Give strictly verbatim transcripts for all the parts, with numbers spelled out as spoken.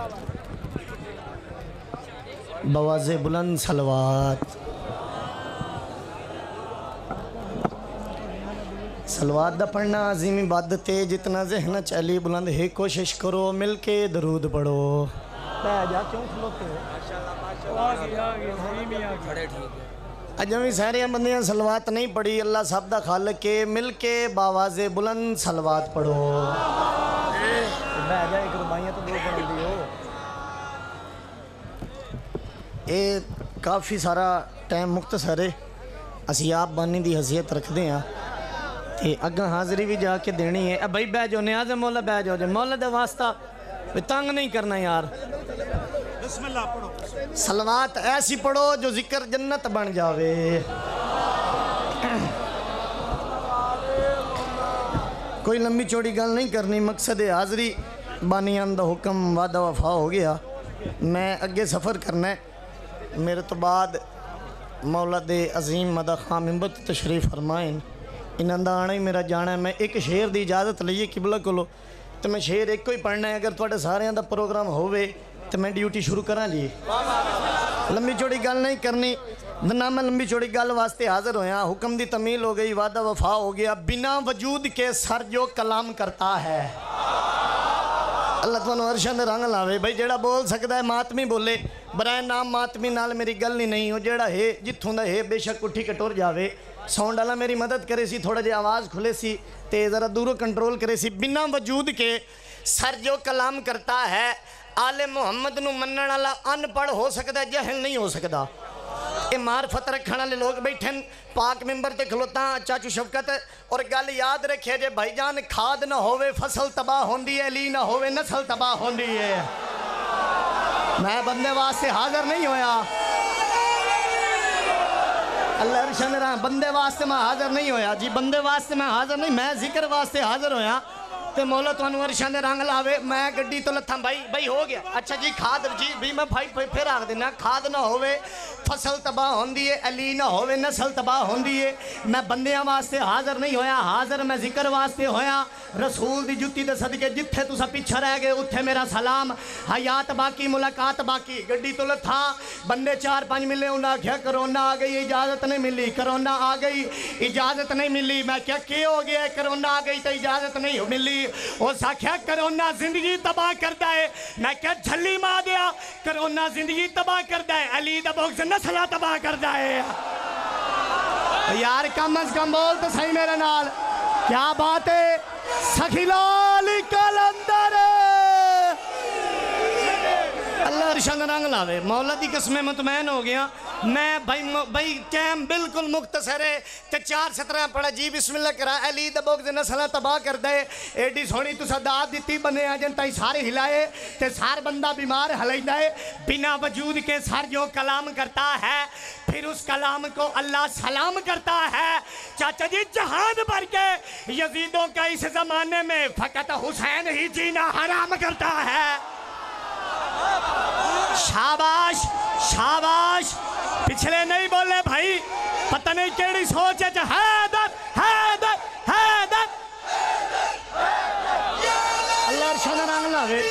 Boys بلند صلوات صلوات دا پڑھنا عظیم عبادت ہے، جتنا ذہن چلی بلند ہے کوشش کرو مل کے درود پڑھو۔ بہ جا کیوں کھلوتے اج بھی سارے بندیاں صلوات نہیں پڑھی، اللہ سب دا خالق کے، مل کے باواز بلند صلوات پڑھو۔ بہ جا ایک ربائیاں تو دو پڑھ دیو۔ اے کافی سارا ٹائم مختصر ہے، اسی آپ بانی دی حیثیت رکھ دیں تے اگاں حاضری بھی جا کے دینی ہے۔ بھائی بہ جو نیاز مولا بہ جو جو مولا دے واسطہ تنگ نہیں کرنا یار۔ بسم اللہ پڑھو، صلوات ایسی پڑھو جو ذکر جنت بن جاوے۔ کوئی لمبی چوڑی گل نہیں کرنی، مقصد حاضری بانیان دا حکم وعدہ وفا ہو گیا، میں اگے سفر کرنا ہے۔ میرے تو بعد مولا دے عظیم مدہ خان ممبر تشریف فرمائیں، انہاں دا آنا ہی میرا جانا ہے۔ میں ایک شعر دی اجازت لئیے قبلہ کولو، تو میں شعر ایک کو ہی پڑھنا ہے۔ اگر تھوڑے سارے دا پروگرام ہوئے تو میں ڈیوٹی شروع کرا جی، لمبی چوڑی گل نہیں کرنی۔ نہ میں لمبی چوڑی گل واسطے حاضر ہویا، حکم دی تمیل ہو گئی، وعدہ وفا ہو گیا۔ بنا وجود کے سر جو کلام کرتا ہے، اللہ تمہیں ورشان دے رنگ لاوے۔ بھائی جیڑا بول سکتا ہے ماتمی بولے، برائے نام ماتمی نال میری گل نہیں نہیں ہو۔ جیڑا ہے جتھوں دا ہے بے شک اٹھی کٹور جاوے، ساؤنڈ والا میری مدد کرے سی، تھوڑا جے آواز کھلے سی تے ذرا دوروں کنٹرول کرے سی۔ بنا وجود کے سر جو کلام کرتا ہے، آل محمد نو منن والا ان پڑھ ہو سکتا ہے، جہل نہیں ہو سکتا۔ اے معرفت رکھنے والے لوگ بیٹھن، پاک ممبر تے کھلوتا چاچو شفقت، اور گل یاد رکھے جے بھائی جان، کھاد نہ ہوئے فصل تباہ ہوندی ہے، علی نہ ہوئے نسل تباہ ہوندی ہے۔ میں بندے واسطے حاضر نہیں ہویا، اللہ ارشد رہا، بندے واسطے میں حاضر نہیں ہویا جی، بندے واسطے میں حاضر نہیں، میں ذکر واسطے حاضر ہویا۔ تے مولا تو انور شاہ دے رنگ لاوے، میں گڈی تو لتھاں بھائی بھائی ہو گیا۔ اچھا جی کھاد جی بھی میں بھائی پھر آگ دینا، کھاد نہ ہوئے فصل تباہ ہوندی ہے، علی نہ ہوئے نسل تباہ ہوندی ہے۔ میں بندیاں واسطے حاضر نہیں ہویا، حاضر میں ذکر واسطے ہویا۔ رسول دی جتی دے صدقے جتھے تسا پیچھا رہ گئے اتھے میرا سلام، حیات باقی ملاقات باقی۔ گڈی تو لتھاں بندے چار پانچ ملے، انہاں کیا کرونا آ گئی اجازت نہیں ملی، کرونا آ گئی اجازت نہیں ملی۔ میں کیا کیا ہو گیا، کرونا آ گئی تو اجازت نہیں ملی۔ وہ ساکھیا کرونا زندگی تباہ کرتا ہے، میں کیا جھلی ماں دیا، کرونا زندگی تباہ کرتا ہے، علی دا بغض نسلہ تباہ کرتا ہے۔ یار کم از کم بول تو صحیح میرے نال، کیا بات ہے سخی لالی کلندر، اللہ ارشد رنگ لاوے۔ مولا دی قسمیں مطمئن ہو گیا میں، بھائی بھائی ٹائم بالکل مختصر ہے تے چار سترہ پڑھا جی بسم اللہ کرا۔ علی دا بغض نسلہ تباہ کر دے، ایڈی سونی تو صداد دیتی بنے آجن تائی سارے ہلائے تے سار بندہ بیمار ہلائی دائے۔ بنا وجود کے سر جو کلام کرتا ہے، پھر اس کلام کو اللہ سلام کرتا ہے۔ چاچا جی جہان بھر کے یزیدوں کا اس زمانے میں فقط حسین ہی جینا حرام کرتا ہے۔ شاباش شاباش، پچھلے نہیں بولے بھائی، پتہ نہیں کیڑی سوچ ہے۔ حیدر حیدر حیدر، اللہ ارشد رنگ لاوے،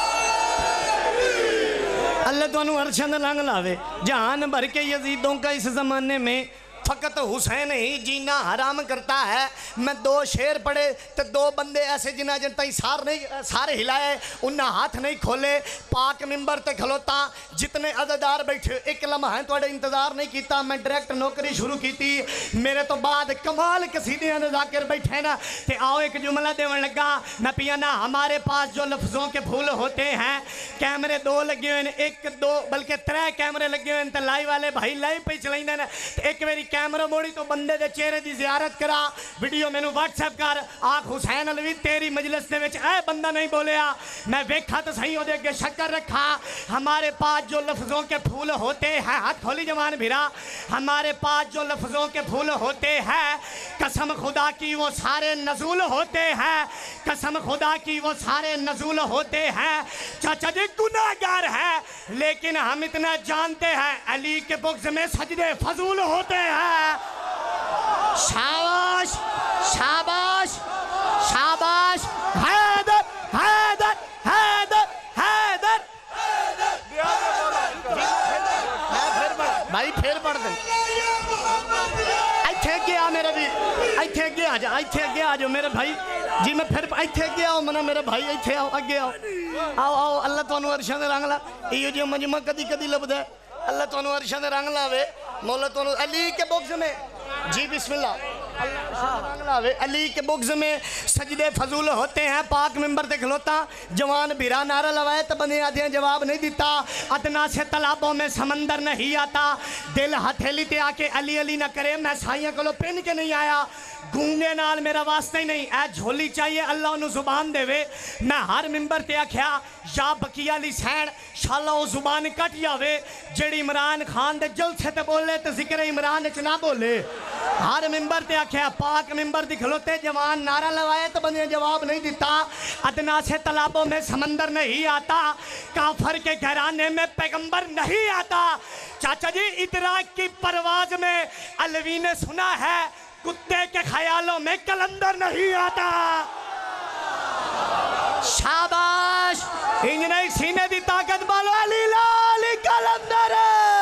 اللہ تو انو ارشد رنگ لاوے۔ جہان بھر کے یزیدوں کا اس زمانے میں فقط حسین ہی جینا حرام کرتا ہے۔ میں دو شعر پڑھے تو دو بندے ایسے جنہ جن تائی سار نہیں سارے ہلائے، انہاں ہاتھ نہیں کھولے، پاک ممبر تے کھلوتا جتنے عزدار بیٹھے ایک لمحہ توڑے انتظار نہیں کیتا، میں ڈائریکٹ نوکری شروع کیتی۔ میرے تو بعد کمال قصیدیاں نے ذاکر بیٹھے نا، تے آؤ ایک جملہ دیون لگا میں پیانا۔ ہمارے پاس جو لفظوں کے پھول ہوتے ہیں، کیمرے دو لگے ہوئے ہیں، ایک دو بلکہ ترے کیمرے لگے ہوئے ہیں، تے لائی والے بھائی لائی پہ چلائیں دے نا، ایک میری کیمرہ موڑی تو بندے دے چہرے دی زیارت کرا، ویڈیو میں نو واٹس ایپ کر، آنکھ حسین علوی تیری مجلس دے وچ اے بندہ نہیں بولیا، میں ویکھا تو صحیح ہو دے کے شکر رکھا۔ ہمارے پاس جو لفظوں کے پھول ہوتے ہیں، ہاتھ کھولی جوان بھیرا، ہمارے پاس جو لفظوں کے پھول ہوتے ہیں، قسم خدا کی وہ سارے نزول ہوتے ہیں، قسم خدا کی وہ سارے نزول ہوتے ہیں۔ چاچا جی گناہگار ہے لیکن ہم اتنا جانتے ہیں، علی کے بغض میں سجدے فضول ہوتے ہیں۔ شاباش شاباش شاباش، حیدر حیدر حیدر حیدر بھائی پھر پڑھ دیں ایتھے اگے آ میرے بھی ایتھے اگے آ جا ایتھے اگے آ جاؤ میرے بھائی جی میں پھر ایتھے اگے آؤ منا میرے بھائی ایتھے آؤ اگے آؤ آؤ آؤ اللہ تانوں عرشاں دے رنگ لا ایو جو مجمع کدی کدی لبدا ہے اللہ تانوں عرشاں دے رنگ لاوے مولا تانوں علی کے بغض میں جی بسم اللہ علی کے بغض میں سجدے فضول ہوتے ہیں پاک ممبر تے کھلوتا جوان بھیرا نعرہ لوائے تو بندے آدھے جواب نہیں دیتا ادنا سے تالابوں میں سمندر نہیں آتا دل ہتھیلی تے آ کے علی علی نہ کرے میں سائیاں کلو پہن کے نہیں آیا گونگے نال میرا واسطہ ہی نہیں اے جھولی چاہیے اللہ انہوں زبان دے وے میں ہر ممبر تے آکھیا یا بقیہ علی سین شاءاللہ وہ زبان کٹ جاوے جڑی عمران خان دے جلسے تے بولے تے ذکر عمران اچ نہ بولے ہر ممبر تے آکھیا پاک ممبر دی کھلوتے جوان نعرہ لوائے تو بندے جواب نہیں دیتا ادنا سے تالابوں میں سمندر نہیں آتا کافر کے گھرانے میں پیغمبر نہیں آتا چاچا جی ادراک کی پرواز میں علوی نے سنا ہے کتے کے خیالوں میں کلندر نہیں آتا شاباش انجنائی سینے دی طاقت بالو علی لالی کلندر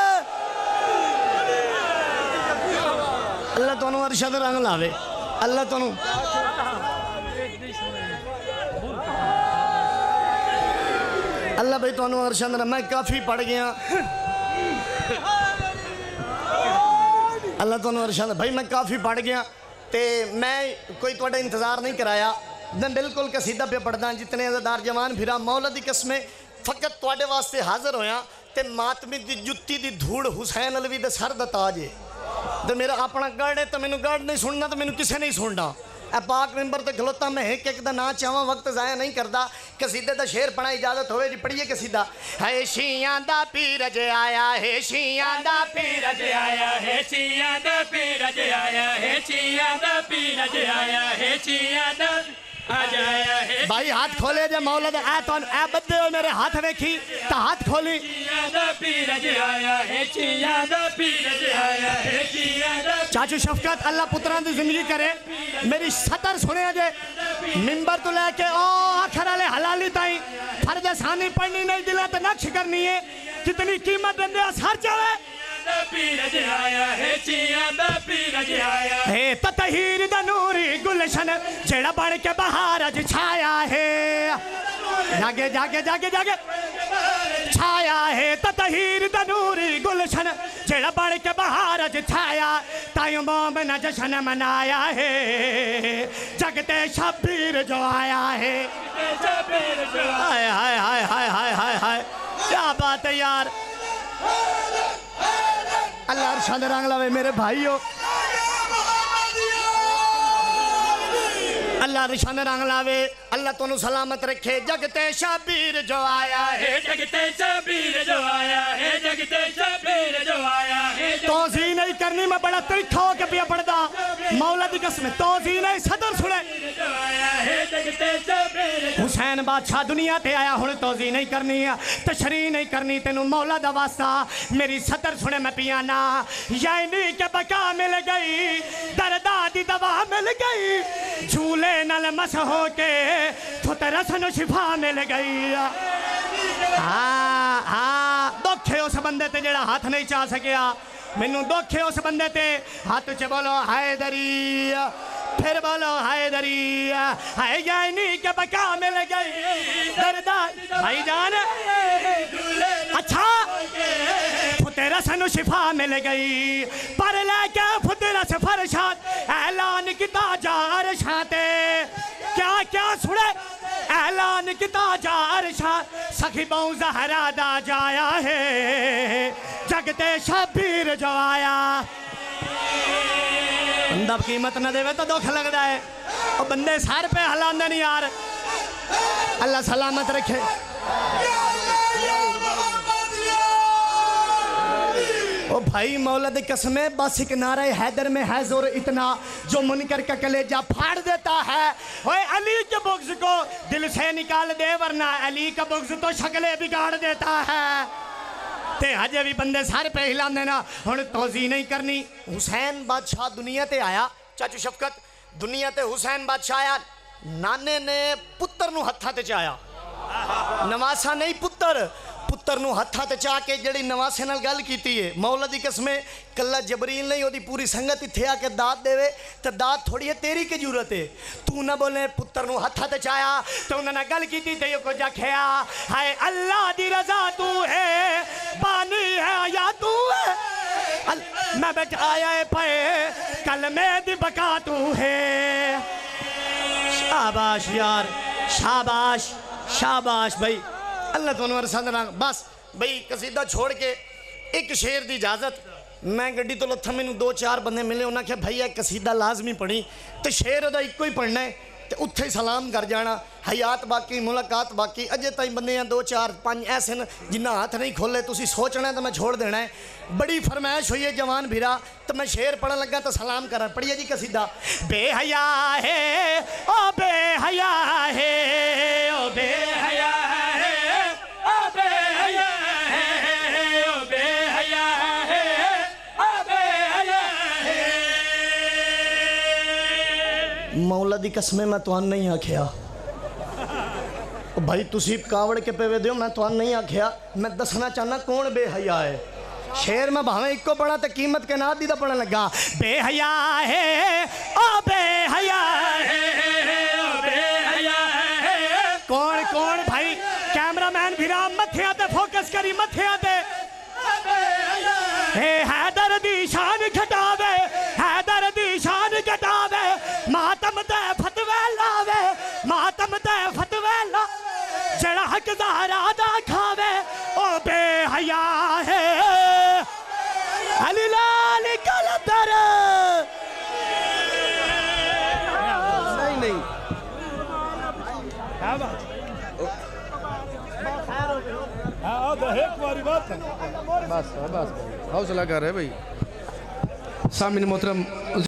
اللہ تانوں ارشد رنگ لاوے اللہ تانوں اللہ بھائی تانوں ارشد رنگ میں کافی پڑھ گیا اللہ تانوں ارشد بھائی میں کافی پڑھ گیا تے میں کوئی توڑا انتظار نہیں کرایا میں بالکل قصیدہ پہ پڑھدا جتنے عزدار جوان پھرا مولا دی قسمیں فقط توڑے واسطے حاضر ہویا تے ماتمی دی جتی دی دھوڑ حسین علوی دے سر دا تاج ہے تو میرا اپنا گاڑ ہے تو میں نے گاڑ نہیں سننا تو میں نے کسے نہیں سننا اے پاک ممبر تے کھلوتا میں ایک ایک دا نا چاہواں وقت ضائع نہیں کردا قصیدے دا شعر پڑھا اجازت ہوئے جی پڑھیے قصیدہ ہے شیعہ دا پیرج آیا ہے شیعہ دا پیرج آیا ہے شیعہ دا پیرج آیا ہے شیعہ دا پیرج آیا ہے شیعہ دا بھائی ہاتھ کھولے جے مولا دے اے تون اے بدے ہو میرے ہاتھ ویکھی تا ہاتھ کھولی چاچو شفقت اللہ پتران دی زندگی کرے میری سطر سنے جے ممبر تو لے کے او آخر علی حلالی تائیں فرد ثانی پڑھنی نہیں دلا تو نقش کرنی ہے کتنی قیمت دندے اثر چاہے ہے تطہیر دا نوری گلشن جڑا بڑھ کے بہار اج چھایا ہے جاگے جاگے جاگے جاگے چھایا ہے تطہیر دا نوری گلشن جڑا بڑھ کے بہار اج چھایا تائیوں مومن جشن منایا ہے جگتے شبیر جو آیا ہے ہائے ہائے ہائے ہائے ہائے ہائے ہائے کیا بات ہے یار اللہ ارشاد رنگ لاوے میرے بھائیو اللہ ارشاد رنگ لاوے اللہ تونوں سلامت رکھے جگتے شبیر جو آیا ہے جگتے شبیر جو آیا ہے جگتے شبیر جو آیا ہے توضیح نہیں کرنی میں بڑا ترکھا ہو کے پیا پڑھدا مولا دی قسم توضیح نہیں صدر سنے حسین بادشاہ دنیا تے آیا ہن توضیح نہیں کرنی تشریح نہیں کرنی تینوں مولا دا واسطہ میری صدر سنے میں پیانا یعنی کہ بقا مل گئی دردہ دی دوا مل گئی جھولے نل مس ہو کے فترسن شفا مل گئی ہاں ہاں دکھے اس بندے تے جڑا ہاتھ نہیں چاہ سکیا مینوں دکھے اس بندے تے ہاتھ چے بولو حیدری پھر بولو حیدری ہے یعنی کہ بقا مل گئی دردہ بھائی جان اچھا فترسن شفا مل گئی پر لے کے فترس فرشاد اعلان کتا جا عرشاتے کیا کیا سنے اعلان کتا جا عرشات سخیبوں زہرہ دا جایا ہے جگتے شبیر جو آیا بندہ قیمت نہ دے تو دکھ لگ رہا ہے اور بندے سار پہ ہلاندے نہیں یار اللہ سلامت رکھے او بھائی مولا دی قسمیں بس ایک نعرہ حیدر میں ہے زور اتنا جو منکر کا کلیجہ پھاڑ دیتا ہے اوے علی کے بغض کو دل سے نکال دے ورنہ علی کا بغض تو شکلیں بگاڑ دیتا ہے تے ہجے بھی بندے سارے پہ ہلان دینا ہن توضیح نہیں کرنی حسین بادشاہ دنیا تے آیا چاچو شفقت دنیا تے حسین بادشاہ آیا نانے نے پتر نو ہتھا تے چایا نواسا نہیں پتر ਪੁੱਤਰ ਨੂੰ ਹੱਥਾਂ ਤੇ ਚਾ ਕੇ ਜਿਹੜੀ ਨਵਾਸੇ ਨਾਲ ਗੱਲ ਕੀਤੀ ਹੈ ਮੌਲਾ ਦੀ ਕਸਮੇ ਕੱਲਾ ਜਬਰੀਲ ਨਹੀਂ ਉਹਦੀ ਪੂਰੀ ਸੰਗਤ ਇੱਥੇ ਆ ਕੇ ਦਾਤ ਦੇਵੇ ਤੇ ਦਾਤ ਥੋੜੀ ਹੈ ਤੇਰੀ ਕੀ ਜ਼ਰੂਰਤ ਹੈ ਤੂੰ ਨਾ ਬੋਲੇ ਪੁੱਤਰ ਨੂੰ ਹੱਥਾਂ ਤੇ ਚਾਇਆ ਤੇ ਉਹਨਾਂ ਨਾਲ ਗੱਲ ਕੀਤੀ ਤੇ ਉਹ ਕੁਝ ਆਖਿਆ ਹਾਏ ਅੱਲਾ ਦੀ ਰਜ਼ਾ ਤੂੰ ਹੈ ਬਾਨੀ ਹੈ ਜਾਂ ਤੂੰ ਹੈ میں بٹھایا پے کلمے دی بقا تو ہے شاباش یار شاباش شاباش بھائی اللہ تو انوار سندران بس بھائی قصیدہ چھوڑ کے ایک شعر دی اجازت میں گڈی تو لتھا میں دو چار بندے ملے انہاں کہا بھائی ایک قصیدہ لازمی پڑھی تو شعر دا ایک کوئی پڑھنا ہے تو اتھے ہی سلام کر جانا حیات باقی ملاقات باقی اجے تائیں بندے ہیں دو چار پانچ ایسے جنہ ہاتھ نہیں کھولے تو اسی سوچنا ہے تو میں چھوڑ دینا ہے بڑی فرمائش ہوئی ہے جوان بھیرا تو میں شعر پڑھا لگا تو سلام کرا پڑھئے جی قصیدہ بے حیا ہے او بے حیا ہے او بے حیا ہے او بے حیا ہے او بے حیا ہے او بے حیا ہے مولا دی قسمیں میں تو ان نہیں آکھیا بھائی تسی کاوڑ کے پیوے دیو میں تو ان نہیں آکھیا میں دسنا چاہنا کون بے حیا ہے شعر میں بھاویں ایک کو پڑھا تو قیمت کے نات دیدہ پڑھا لگا بے حیا ہے او بے حیا ہے او بے حیا ہے کون کون بھائی کیمرہ مین بھیرا متھے آتے فوکس کری متھے آتے اے حیدر دی شان گھٹاوے حیدر دی شان گھٹاوے ماتم دے فتوے لاوے ماتم دے فتوے لاوے جڑا حق زہرا دا کھاوے او بے حیا ہے علی لالی کلندر نہیں نہیں بس بس حوصلہ کر رہے بھائی سامنے محترم